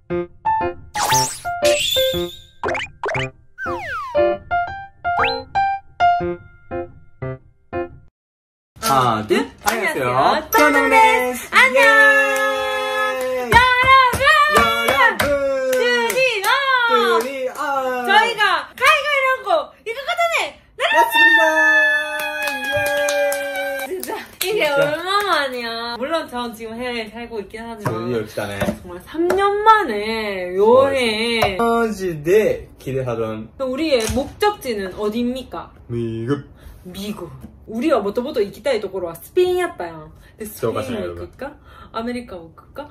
하나, 둘, 안녕하세요. 쫀놈です。 안녕. 드디어 저희가海外旅行 이거거든요. 맞습니다. 진짜 이게 얼마만이야. 물론 전 지금 해외에 살고 있긴 하지만 드디어来たね. 정말 3년 만에 여행. 마지で 기대하던 우리의 목적지는 어디입니까? 미국. 미국. 우리가 もともと行きたいところはスペインやったやん。でスペイン行くかアメリカ行くか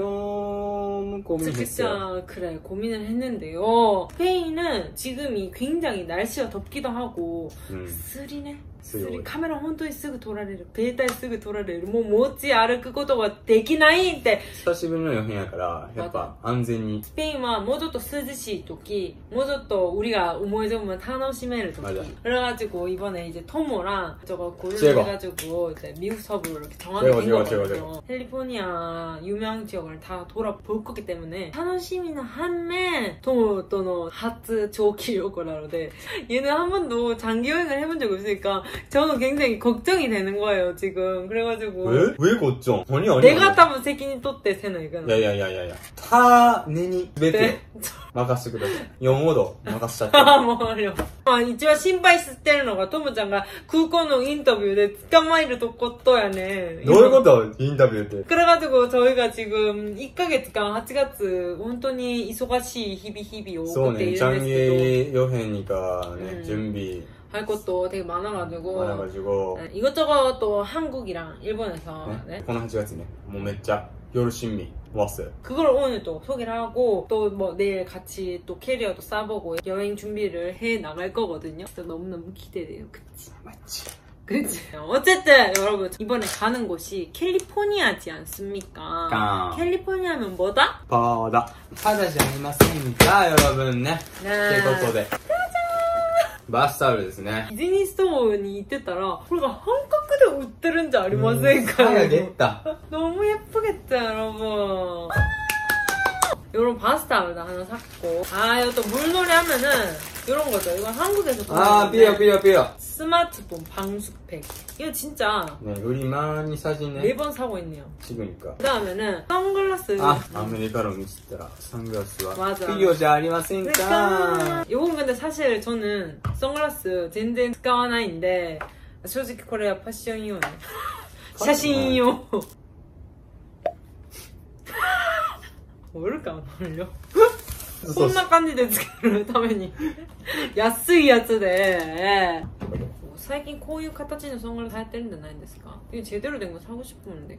너무 고민했어요. 진짜 그래 고민을 했는데요. 스페인은 지금이 굉장히 날씨가 덥기도 하고 쓰리네. 카메라 本当にすぐ撮られる。携帯すぐ撮られる。もう持ち歩くことができないって。 久しぶりの予選やからやっぱ安全に。 스페인はもうちょっと涼しい時、もうちょっと우리가 우물쭈물楽しめる時. 그래가지고 이번에 이제 토모랑 저거 고르해가지고 이제 미국 서부 이렇게 정하게 된 거거든요. 캘리포니아 유명 지역을 다 돌아볼 거기 때문에 楽しみな反面 토모との初長期旅行なので 얘는 한 번도 장기 여행을 해본 적이 없으니까 저는 굉장히 걱정이 되는 거예요 지금. 그래가지고 왜 걱정? 아니 내가多分責任取ってせないかな。 야야야야야. 다 내니 베테. 任せてください。4ほど任せちゃった。 もうよ。一番心配してるのがトムちゃんが空港のインタビューで捕まえるとことやね。 どういうことインタビューって。 그래가지고 저희가 지금 1ヶ月間 8月 本当に忙しい日々を送っているんですけど。 장기 여행이니까 네, 준비. 할 것도 되게 많아가지고 이것저것 또 한국이랑 일본에서 네? この8月ねもうめっちゃ열심히 왔어요. 그걸 오늘 또 소개를 하고 또 뭐 내일 같이 또 캐리어도 싸보고 여행 준비를 해 나갈 거거든요. 그래서 너무너무 기대돼요. 그치? 맞지. 그치? 어쨌든 여러분 이번에 가는 곳이 캘리포니아지 않습니까? 캘리포니아면 뭐다? 바다. 바다지 않습니까 여러분ね. 네. ということで バスタオルですね。 ディズニーストアに行ってたらこれが半額で売ってるんじゃありませんか? 사야겠다. 너무 예쁘겠죠 여러분. 요런 바스타올도 하나 샀고 이것도 물놀이 하면은 요런 거죠. 이건 한국에서 삐어. 스마트폰 방수팩. 이거 진짜 네, 우리 많이 사진에 4번 사고 있네요. 찍으니까. 그 다음에는 선글라스. 아메리카로 미쳤더라. 선글라스와 맞아. 필요하지 않습니까? 요건 근데 사실 저는 선글라스 전然使わないんで 正直これはファッション用ね。写真用。 모를까 말려. こんな感じでつけるために安いやつで最近こういう形の선글라스流行ってるんじゃないんですか? 이게 제대로 된 거 사고 싶었는데.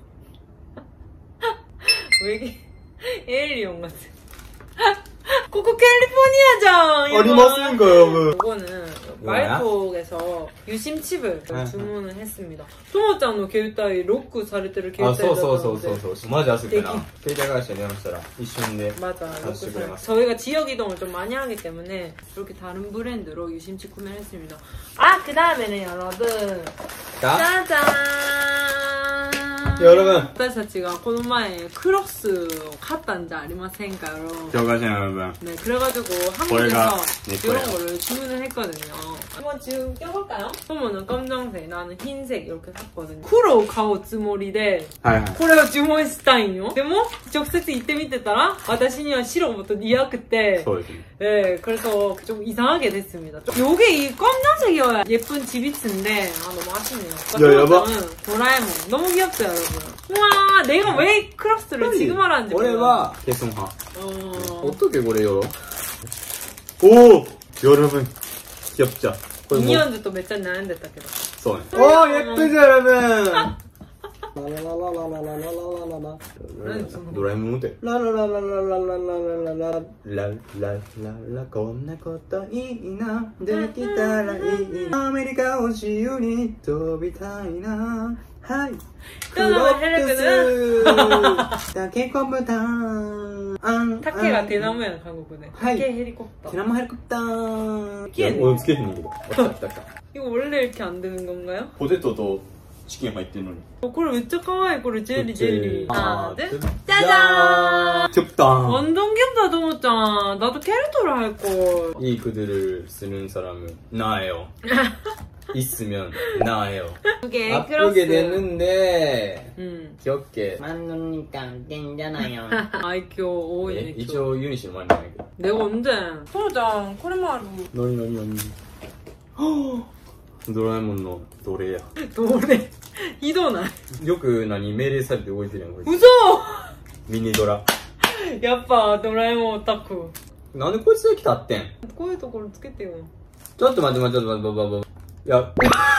왜 이게 에일리언 같아. ここ 캘리포니아잖아. 어디맞습니까 여러분? 이거는 말폭에서 유심칩을 주문을 했습니다. 토모짱의携帯 ロックされてる 携帯だったので 맞아 왔을때나携帯会社に電話したら一瞬で 맞아. 저희가 지역 이동을 좀 많이 하기 때문에 이렇게 다른 브랜드로 유심칩 구매를 했습니다. 그 다음에는 여러분 짜잔! 여러분 私たちがこの前クロスを買ったんじゃありませんか여러분? 여러분. 네, 그래가지고 한국에서 이런 거를 주문을 했거든요. 한번 지금 껴볼까요? 토모는 검정색, 나는 흰색 이렇게 샀거든요. 쿠로 가오 쯔모리데 これを注文したいんよ. でも直接行ってみてたら私には白も더似合って 네, 그래서 좀 이상하게 됐습니다. 요게 이 검정색이어야 예쁜 지비츠인데 너무 아쉽네요. 도라에몽 너무 귀엽죠 여러분? 우와 내가 왜 크록스를 지금 알았는지 몰라. 俺はケソン派. 어떻게これ열어? 오! 여러분 귀엽죠? 2년도 또 몇 잔 나는데 딱けど. そうね. 오 예쁘죠 여러분? ドラえもんってラララララララララララこんなこといいなできたらいいアメリカを自由に飛びたいなはいクロックスタケコプタータケがテナムやな韓国でタケヘリコプターテナムヘリコプターいや俺つけへんねんけど 이거 원래 이렇게 안 되는 건가요? 포테토 또 チキン入ってんのに。 これめっちゃ可愛い。これジェリージェリー。아 네? 짜잔! 귀엽다. 완전 귀엽다, 도모짱. 나도 캐릭터를 할걸. 이 그들을 쓰는 사람은 나예요. 있으면 나예요. 아프게 됐는데 귀엽게 만드니까 괜찮아요. 아이 귀여워. 오이 이쪽 유닛이 많이 나요. 내가 언제? 도모짱 코레마루. 너니. 도라에몽の奴隷や。 奴隷ひどない。 よく命令されて動いてるやんこいつ。 嘘。 ミニドラ。 やっぱドラえもんオタク。 なんでこいつが来たってん。 こういうところつけてよ。 ちょっと待って。いや。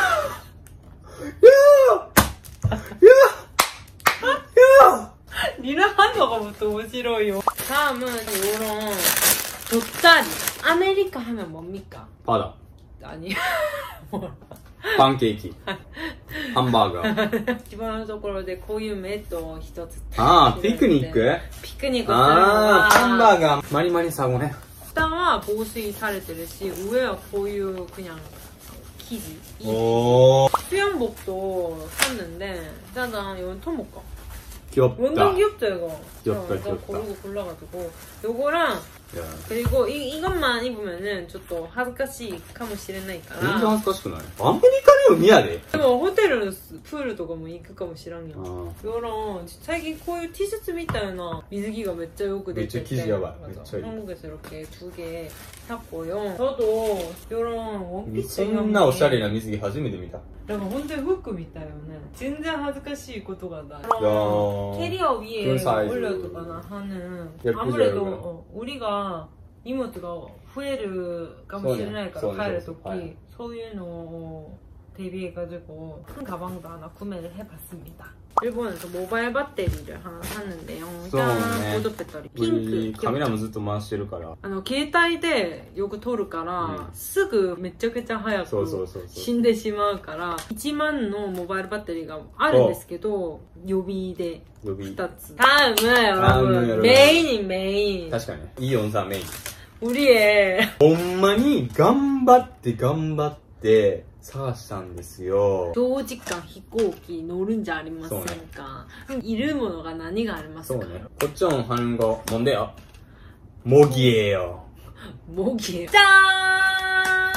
리나 한도가 또面白いよ. 다음은 요런 돗자리. 아메리카 하면 뭡니까? 바다. 아니. パンケーキハンバーガー一番のところでこういうメットを一つピクニックハンバーガーマリマリサゴね下は防水されてるし上はこういう그냥生地수영복도 샀는데 짜잔 이건 토모까 귀엽다 완전 귀엽죠 이거 귀엽다 고르고 골라가지고 요거랑 그리고 이것만 입으면은 좀 또 恥ずかしいかもしれないから全然恥ずかしくないアメリカにも嫌ででもホテルのプールとかも行くかもしらんやん요런最近こういう Tシャツみたいな水着がめっちゃよく出ててめっちゃ生地やばいめっちゃいい 한국에서 이렇게 2개 샀고요 저도 요런 원피스 そんなおしゃれな水着初めて見たなんか本当に服みたいよね全然恥ずかしいことがない 캐리어 위에 올려두거나 하는 아무래도 우리가 이모트가 후회를かもしれないから帰るときそういうのを 대비해가지고 큰 가방도 하나 구매를 해봤습니다. 일본에서 모바일 배터리를 하나 샀는데요. 보드 배터리 핑크. 카메라ずっと回してるから携帯でよく撮るからすぐめちゃくちゃ早く死んでしまうから1万のモバイルバッテリーがあるんですけど予備で2つ. 다음은 메인. 確かにイオンさんメイン. 우리의 ほんまに頑張って探したんですよ長時間飛行機乗るんじゃありませんかいるものが何がありますかそうね고청 하는 거 뭔데요? 모기예요 모기예요 짠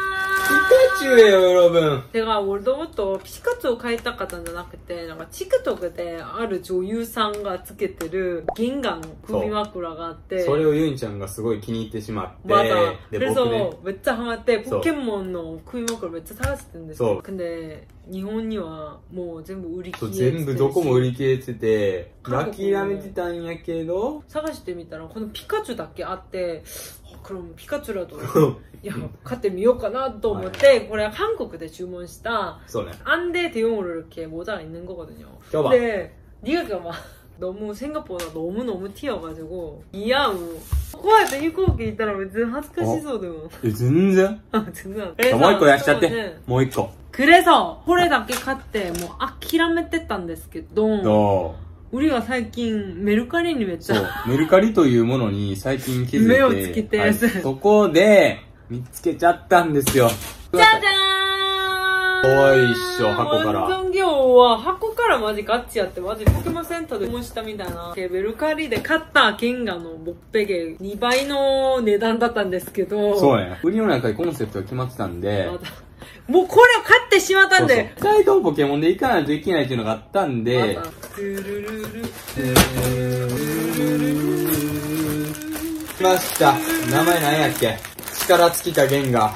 피카츄예요 여러분 제가 원래부터 피카츄를 買いたかったんじゃなくてなんか틱톡である女優さんがつけてる銀河の首枕があってそれをユンちゃんがすごい気に入ってしまって 맞아 그래서めっちゃハマってポケモンの首枕めっちゃ探してるんですよ근데日本にはもう全部売り切れてて全部どこも売り切れてて諦めてたんやけど探してみたらこのピカチュウだけあって그럼 피카츄라도 야, 買ってみようかなと思って これ한국에 주문した안대 대용으로 이렇게 모자가 있는 거거든요. 근데 니가 막 너무 생각보다 너무 튀어가지고 이하우 코에도飛行機 있다라 왠지 恥ずかしそうでも 진짜? 진짜. 그래서もう一個やっちゃってもう一個 그래서これだけ買ってもう諦めてたんですけど우리가最近メルカリにめっちゃメルカリというものに最近気づいて目をつけて、 そこで見つけちゃったんですよじゃじゃーんかわいいっしょ箱から今日は箱からマジガチやってマジポケモンセンターで思したみたいなメルカリで買った原画のボッペゲ2倍の値段だったんですけどそうね売りの中にコンセプトが決まってたんでもうこれを買ってしまったんで最後ポケモンで行かないといけないっていうのがあったんで来ました名前何やっけ力尽きた原画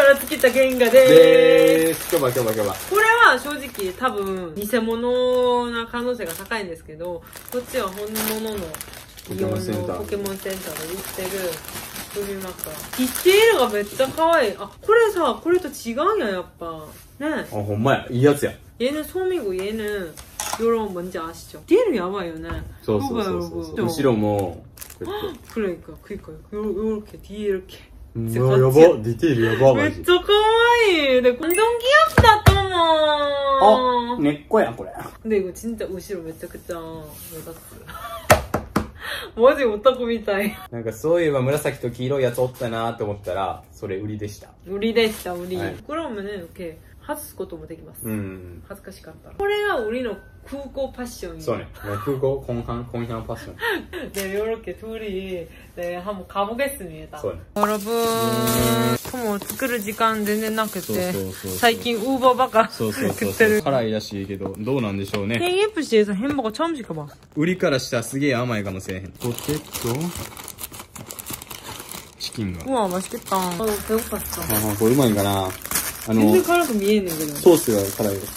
でーす今日はこれは正直多分偽物な可能性が高いんですけどこっちは本物のイオンのポケモンセンターで売ってる首枕ディテールがめっちゃ可愛いあこれさこれと違うんややっぱねあほんまやいいやつや 얘는 솜이고 얘는 요런 뭔지 아시죠? 디테일이 야봐요,ね. そう後ろも 그러니까 요렇게 뒤에 이렇게. 야 야바 디테일 야바. めっちゃ可愛い. 근데 완전 귀엽다 또. 내 거야これ. 근데 이거 진짜後ろ めちゃくちゃ目立つ.マジオタクみたい。なんかそういえば紫と黄色いやつおったなと思ったらそれ売りでした。売りでした売り。그러면은 이렇게 外すこともできます。恥ずかしかったら。これが우리の空港パッション。 そうね。空港공항パッション。 네, 요렇게 둘이 네, 한번 가보겠습니다. 네. 여러분, 토모 作る時間全然なくて、最近ウーバーばっか食ってる。 辛いらしいけど、どうなんでしょうね。 KFC에서 햄버거 처음 시켜봐. 売りからしたらすげえ甘いかもしれへん。ポテト、チキンが。 우와, 맛있겠다. 배고팠어. 아, 뭐 얼마인가나. 굉장히辛く見えんねんけど。 ソースが辛いです。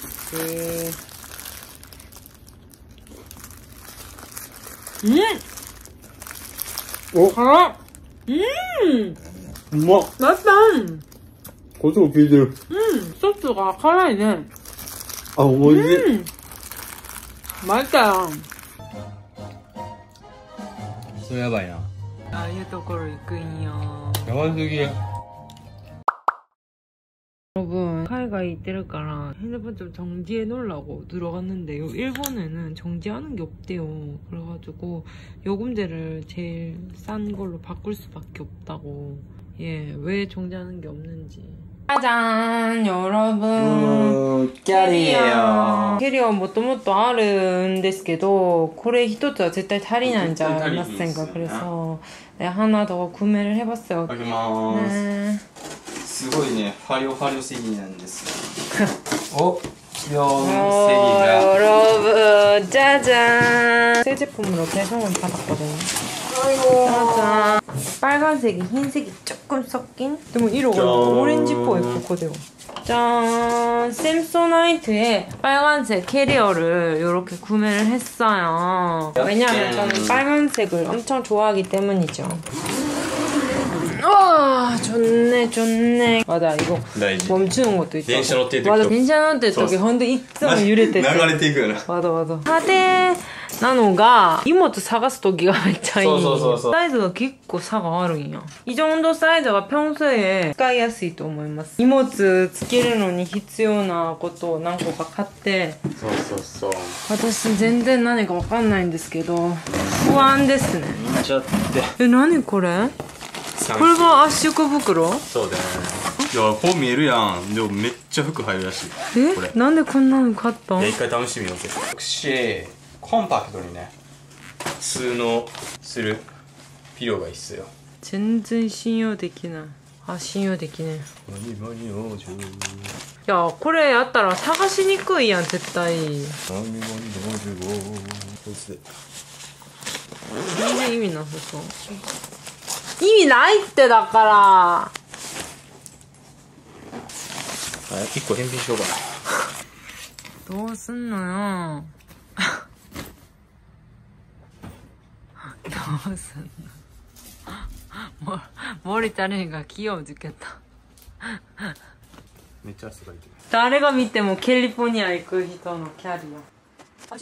お、 辛っ。 うまっ。 맛있다。 コツを効いてる。 ソースが辛いね。 あ、おいしい。 맛있다よ。 それやばいな。 ああいうところ行くんよ。 やばすぎ。 여러분海外 行ってるから 핸드폰 좀 정지해 놓으려고 들어갔는데요. 일본에는 정지하는 게 없대요. 그래가지고 요금제를 제일 싼 걸로 바꿀 수밖에 없다고. 예, 왜 정지하는 게 없는지. 짜잔, 여러분. 캐리어. 캐리어 もともとあるんですけど これ一つは絶対足りないんじゃありませんか? 그래서 네, 하나 더 구매를 해봤어요. 네. すごいね、ハリオセギなんですよ。お、 여러분, 짜잔. 새 제품으로 배송을 받았거든요. 짜잔. 빨간색이 흰색이 조금 섞인? 근데 이러고 오렌지뽀에 붙거든요. 짠. 샘소나이트의 빨간색 캐리어를 이렇게 구매를 했어요. 왜냐면 저는 빨간색을 엄청 좋아하기 때문이죠. 와, 좋네, 좋네. 맞아, 이거 멈추는 것도 있어. 電車乗ってる時 맞아, 電車乗ってる時ほんといつも揺れてて流れていくよな。 맞아, 맞아. 派手なのが荷物探す時がめっちゃいい。サイズが結構差があるんや。이 정도 사이즈가 평소에 使いやすいと思います。荷物つけるのに必要なことを何個か買って。 そう。 私全然何かわかんないんですけど不安ですね。 見ちゃって。 何これ？これが圧縮袋？ そうだね。いや、こう見えるやん。でもめっちゃ服入るらしい。これなんでこんなの買ったん？ 一回試してみようぜ。コンパクトにね、通納するピローがいいっすよ。 全然信用できない。あ、信用できねえ。いや、これやったら探しにくいやん、絶対。全然意味なさそう。意味ないってだから。 1個返品しようかな。どうすんのよ。どうすんの。森田玲が気をつけた。 めっちゃ汗かいてる。 誰が見てもカリフォルニア行く人のキャリア。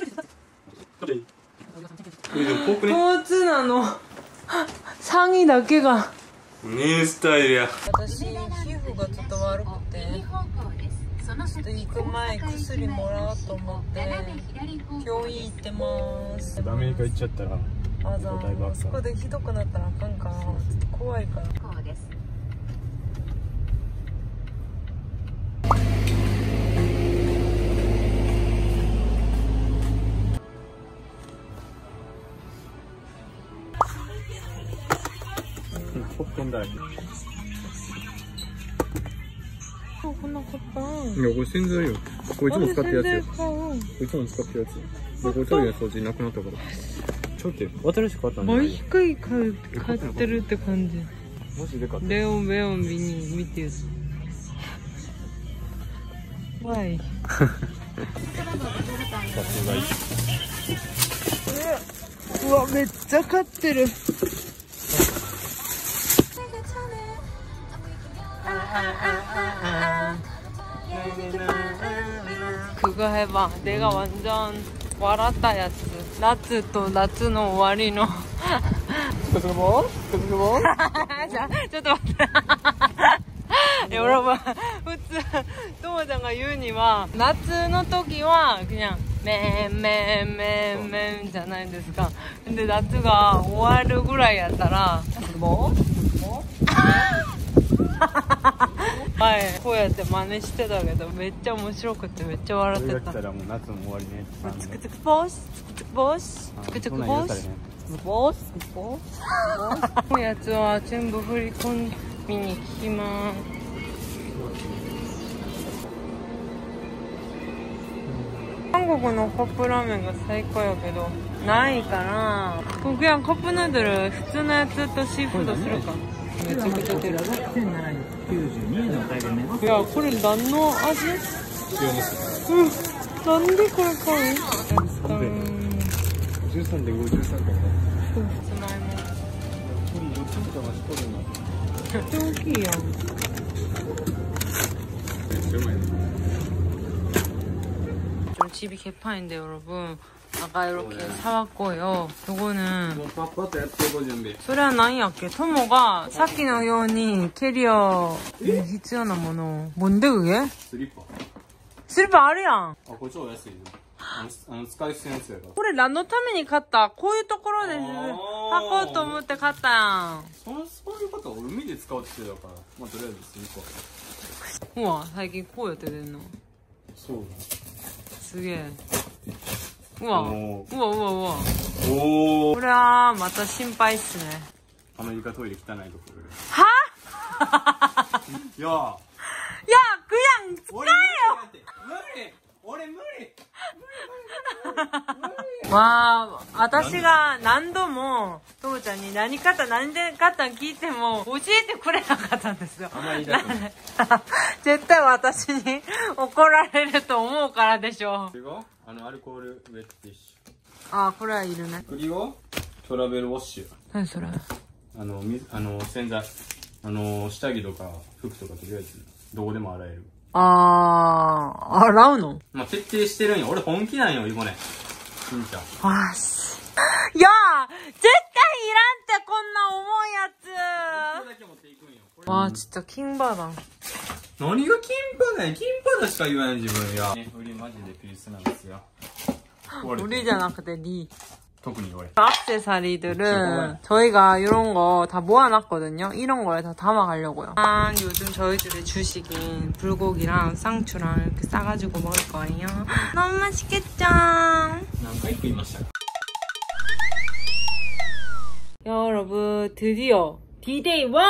交通なの。3位だけが。 ねえスタイルや。 私、皮膚がちょっと悪くて。ちょっと行く前薬もらおうと思って病院行ってます。 アメリカ行っちゃったらあざーそこでひどくなったらあかんからちょっと怖いから。 ポップコーンだらけ。 こんなかった。 いや、これ洗剤よ。これいつも使ってるやつよ。これいつも使ってるやつ。で、これトイレの掃除なくなったから。ちょっと新しく買ったんじゃない？ 毎回買ってるって感じ。 マジで買った。 レオン見てる。わい。うわ、めっちゃ買ってる。그거 해봐. 내가 완전 war았다 야스. 나츠 또 나츠の終わりの. 그거 뭐? 자, ちょっと待って. 여러분, 普通ともちゃんが言うには夏の時は그냥メンメンメンメンじゃないですか。で夏が終わるぐらいやったら뭐? 前こうやって真似してたけどめっちゃ面白くてめっちゃ笑ってた。 これが来たらもう夏も終わりね。 つくつくボスつくつくボスつくつくボスボスボスのやつは全部振り込みに来ます。韓国のカップラーメンが最高やけどないから、僕やカップヌードル普通のやつとシーフードするか。めちゃくちゃ出る。いや、これ何の味？うん。なんでこれ買う？ 13.53 とか。つまいも。めっちゃ大きいやん。좀 집이 개판인데 여러분 아까 이렇게 사왔고요. 요거는 소리야 나이야께 토모가 사키의ように 캐리어必要なもの 뭔데 그게? 슬리퍼 아리야. 그거 좀安いよ。使い捨てのやつやから。 これ何のために買った？こういうところで履こうと思って買ったやん。 そういうことは海で使おうとしてたから、まあとりあえずスリッパ。 うわ、最近こうやって出んの。 そうだ。 すげえ。うわ、うわうわうわ。 おお。 これはまた心配っすね。 アメリカトイレ汚いところで。 はいや、くやん、使えよ。 俺無理。 わあ、私が何度もともちゃんに何買った聞いても教えてくれなかったんですよ。絶対私に怒られると思うからでしょ。 アルコールウェットティッシュ。あ、これはいるね。 栗をトラベルウォッシュ。 何それ？ 洗剤。下着とか服とかとりあえずどこでも洗える。 洗うの？ まあ、徹底してるんよ。俺本気なんよ、イボね。しんちゃん。 いやー、絶対いらんってこんな重いやつ。 だけ持っていくんよ。 わあ、ちょっとキンバーダン。 何がキンパだよ。キンパだしか言わない自分や。売りマジでピースなんですよ。 売りじゃなくてリ。 特に俺. 액세서리들은 저희가 이런 거 다 모아놨거든요. 이런 거에 다 담아가려고요. 요즘 저희들의 주식인 불고기랑 쌍추랑 이렇게 싸가지고 먹을 거예요. 너무 맛있겠죠? 여러분 드디어 D-Day 1!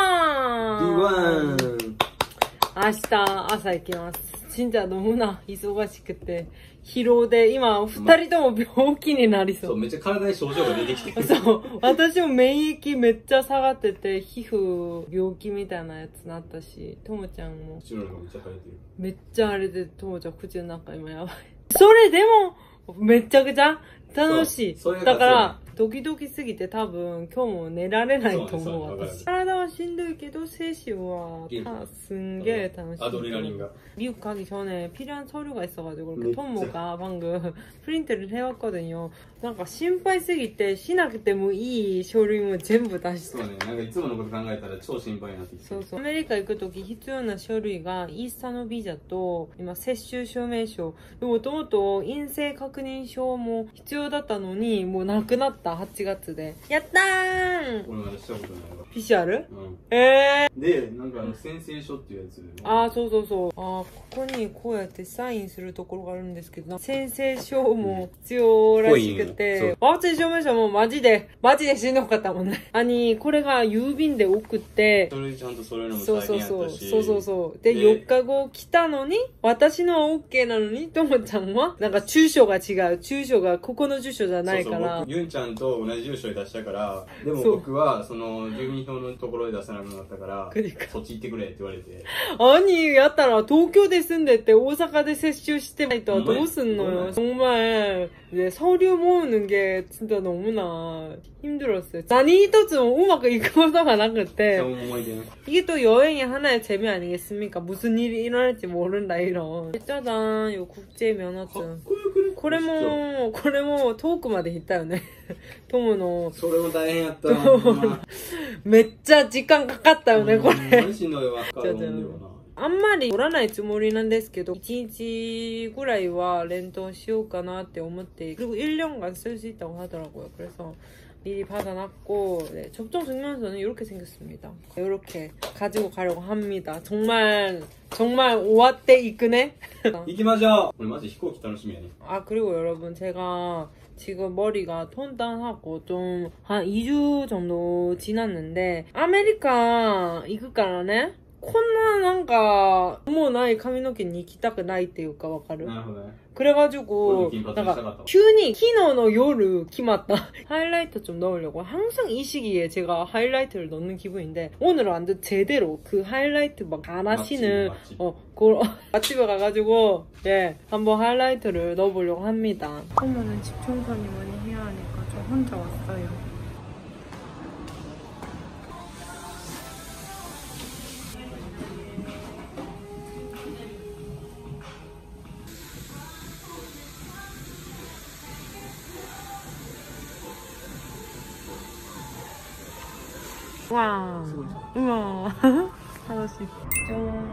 D1! 明日朝行きます。진짜 너무나 忙しくて疲労で今2人とも病気になりそう。 そう、めっちゃ体に症状が出てきてる。 そう、私も免疫めっちゃ下がってて、皮膚病気みたいなやつなったし、ともちゃんも口の中めっちゃ腫れてる。 めっちゃあれで、ともちゃん口の中今やばい。それでもめちゃくちゃ楽しい。だからドキドキすぎて多分今日も寝られないと思う。私体はしんどいけど精神はすんげえ楽しい。 아드레날린가. 미국 가기 전에 필요한 서류가 있어가지고 그렇게 토모가 방금 프린트를 해왔거든요. 뭔가心配すぎてしなくてもいい書類も全部出して。 そうね、なんかいつものこと考えたら超心配になってきて。 そうそう。アメリカ行くとき必要な書類がイースタのビザと今接種証明書、もともと陰性確認証も必要だったのにもうなくなった8月で。やったーん。 俺まだしたことないわ。 PCR？ うん。 で、 なんか宣誓書っていうやつ。 そうそうそう。ここにこうやってサインするところがあるんですけど、宣誓書も必要らしくて、ワクチン証明書もマジでしんどかったもんね。これが郵便で送って、 それちゃんとそれのも大変やったし。 そう。で、4日後来たのに、私のは OK なのに、ともちゃんは、なんか住所が違う。住所がここの住所じゃないから。 ユンちゃんと同じ住所で出したから、でも僕はその住民票のところで出さなくなったから、そっち行ってくれって言われて。 やったら東京で住んでて大阪で接種してないとどうすんのよ。정말 서류 모으는 게 진짜 너무나 힘들었어요. 난이一つもうまくいくことがなくて. 이게 또 여행의 하나의 재미 아니겠습니까? 무슨 일이 일어날지 모른다 이런. 짜잔, 요 국제 면허증. これも遠くまで行ったよね。トムの。 それも大変やった。 めっちゃ時間かかったよね、これ。あんまり取らないつもりなんですけど、1日ぐらいは連投しようかなって思って、그리고 1년간 쓸 수 있다고 하더라고요. 그래서 미리 받아놨고 네, 접종 증명서는 이렇게 생겼습니다. 이렇게 가지고 가려고 합니다. 정말 오와떼 이끄네? 이기마자! 우리 마지飛行機楽しみやね. 아 그리고 여러분 제가 지금 머리가 톤 다운하고 좀 한 2주 정도 지났는데 아메리카行くからねこんななんかもうない髪の毛に行きたくないっていうかわかる? なるほどね. 그래가지고なんか 큐니 키노의 요르 키맞다 하이라이터 좀 넣으려고 항상 이 시기에 제가 하이라이트를 넣는 기분인데 오늘은 완전 제대로 그 하이라이트 막 안 하시는 그걸 맛집에 가가지고 예 한번 하이라이트를 넣어보려고 합니다. 어머는 집 청소를 많이 해야 하니까 저 혼자 왔어요. 와, 우와, 하나씩 짠.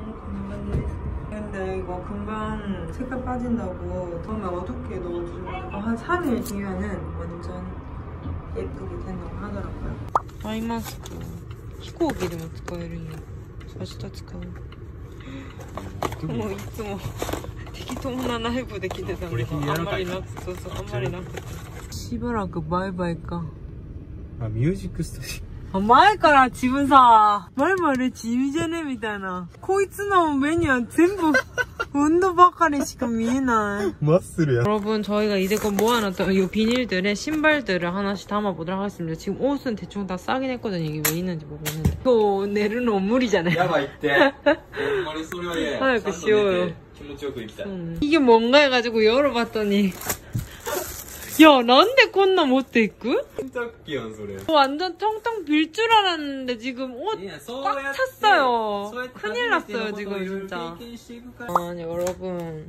근데 이거 금방 색깔 빠진다고 처음에 어둡게 넣어주고 한 3일 뒤면은 완전 예쁘게 된다고 하더라고요. 아이 마스크 飛行機でも使えるんや。明日使う。もういつも適当なライブで着てたのがあんまりなくて、そうそうあんまりなくて。しばらくバイバイか。 あ、ミュージックスタジオ。 前から自分さ、バイバイで地味じゃねみたいな。こいつの目には全部운동ばかりしか見えない。 마스르야. 여러분 저희가 이제껏 모아놨던 이 비닐들에 신발들을 하나씩 담아보도록 하겠습니다. 지금 옷은 대충 다 싸긴 했거든요. 이게 왜 있는지 모르겠는데. 이거 내르는 물이잖아요. 야바이때. 정말 소리에. 하얗게 쉬워요. 기분좋고 이게 뭔가 해가지고 열어봤더니 야, 난데 콘나 못돼 있고? 진짜 귀여운 소리야. 완전 텅텅 빌 줄 알았는데 지금 옷 꽉 찼어요. 큰일 났어요 지금 진짜. 아니 여러분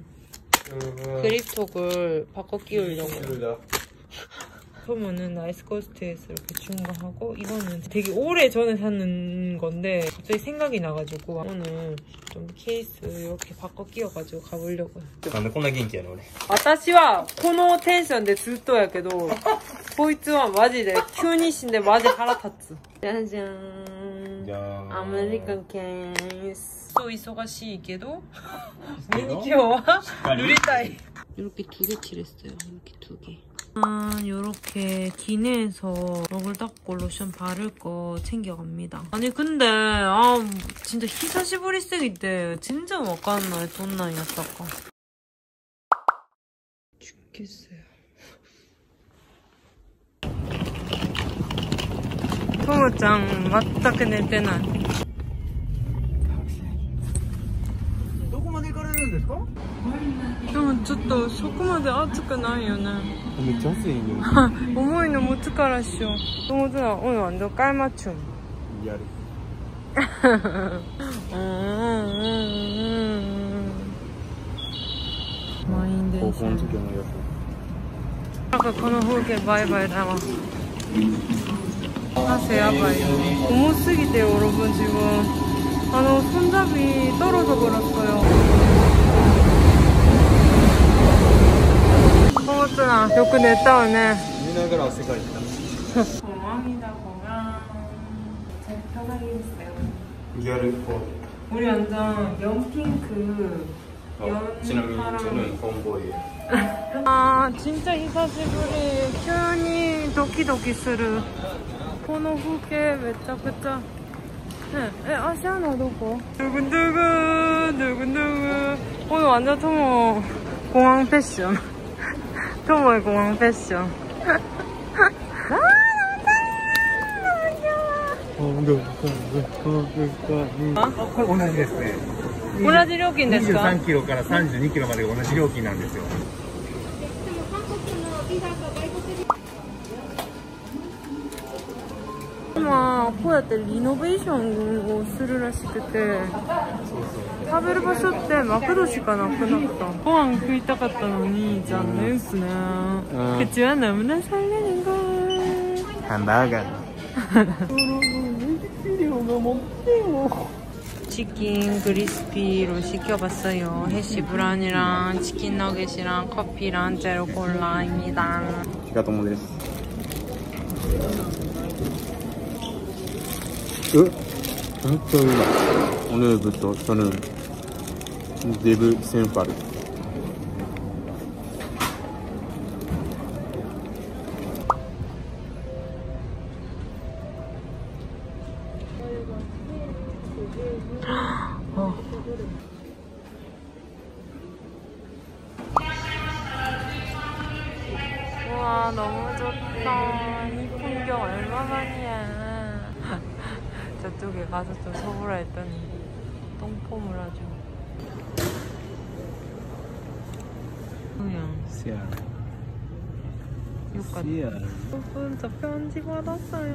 그립톡을 바꿔 끼우려고요. 그러면은 나이스코스트에서 이렇게 중고하고 이거는 되게 오래 전에 샀는 건데 갑자기 생각이 나가지고 오늘 좀 케이스 이렇게 바꿔 끼워가지고 가보려고요. 근데こんな元気やね俺. 私はこのテンションでずっとやけどこいつはマジで急に死んでマジ腹立つ. 짜잔. 아메리칸 케이스. 또忙しいけど매니큐어와 누리타이. 이렇게 2개 칠했어요. 이렇게 2개. 요렇게 기내에서 얼굴 닦고 로션 바를 거 챙겨갑니다. 아니 근데 진짜 히사시부리 쓰기때 진짜 와카나이 돈나이였다까. 죽겠어요. 토모짱 맞다게寝てない. どこまで行かれるんですか? でもちょっとそこまで暑くないよね. めっちゃ暑いんよ. 重いの持つからっしょ. 동호준아 오늘 완전 깔맞춤. 리얼. 마인드. 고고한 적의 였어. 아까 この風景バイバイだわ.汗やばいよ.重すぎて 여러분 지금 손잡이 떨어져 버렸어요. 동호준아, よく寝たわね. 見ながら汗かいてた. 공항이다 공항. 잘 편하게 했어요. 리얼 코. 우리 완전 연핑크. 지나면 저는 홈보이에요. 아 진짜 히사시부리. 急にドキドキする. この風景めちゃくちゃ. 아시아나 누구? 두근두근. 오늘 완전 토모 공항 패션. 토모의 공항 패션. これ同じですね。 同じ料金ですか ？23キロから32キロまで同じ料金なんですよ。 今こうやってリノベーションをするらしくて、食べる場所ってマクドしかなくなった。ご飯食いたかったのに残念っすね。口は너무나 설레는 걸. 햄버거. 치킨 그리스피로 시켜봤어요. 해시 브라운이랑 치킨 너겟이랑 커피랑 제로 콜라입니다. 기가토모です. 오늘부터 저는 내부 생활. 와, 너무 좋다. 이 풍경 얼마만이야. 저쪽에 가서 좀 서보라 했더니 똥폼을 아주. 그냥 여러분, 저 편지 받았어요.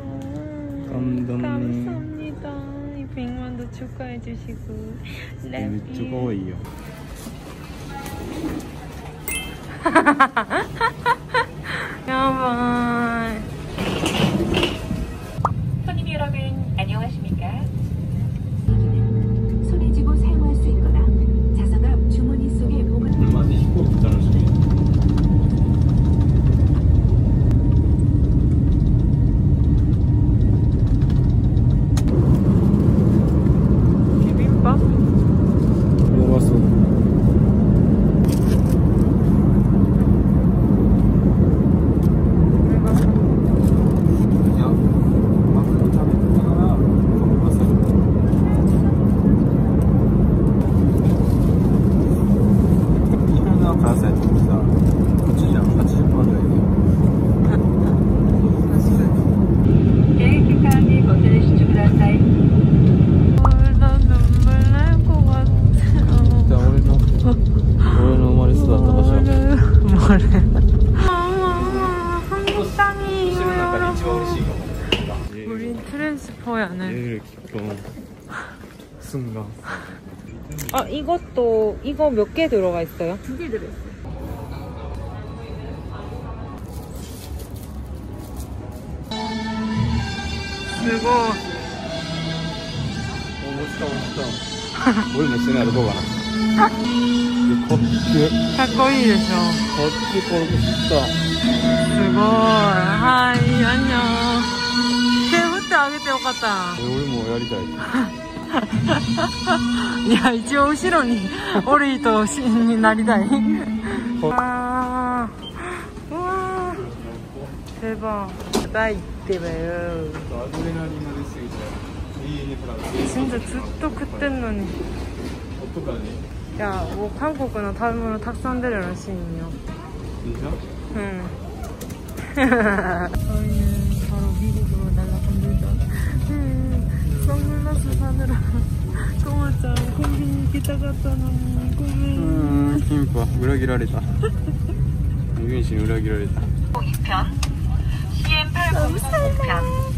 감사합니다. 이 100만도 축하해주시고. 뜨거워요. 여러분, 손님 여러분 안녕하십니까? 손에 쥐고 사용할 수 있거나 자석 앞 주머니 속에 보관. 비빔밥? 먹었어. 우린 트랜스퍼야네. 순간. 아, 이것도 이거 몇 개 들어가 있어요? 2개 들어있어요. 그리고 멋있다. 뭘 멋있네 알고 가나. 커피. かっこいいでしょ. 커피 걸고 싶다. すごい. 하이, 안녕. 手振ってあげてよかった. 우리 뭐やりたい. いや、一応後ろにオリーとになりたい. 와, 와, 대박. 나 이때 봐요. 진짜 ずっと食ってんのに. 야, 뭐 한국은 다음으로 탁산되려 라시니요. 진짜? 응. 저희는 바로 미국으로 날아갑니다. 선글라스 사느라 꼬마짱 콤비니行きたかったのにごめん. 김밥裏切られた. 유빈 씨는裏切られた. 2편 CM805편.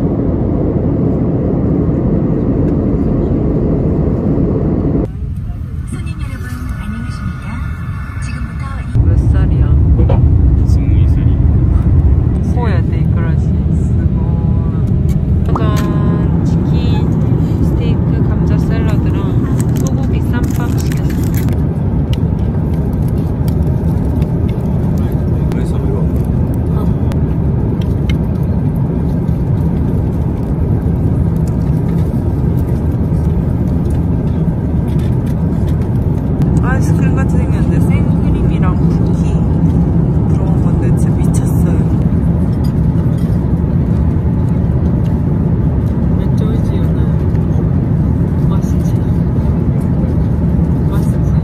아이스크림 같이 생겼는데 생크림이랑 쿠키 들어간 건데 진짜 미쳤어요. 몇 조이지 연아야? 맛있지? 맛있지?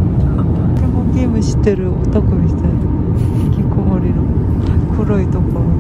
してるオタクみたい。引きこもりの黒いところ。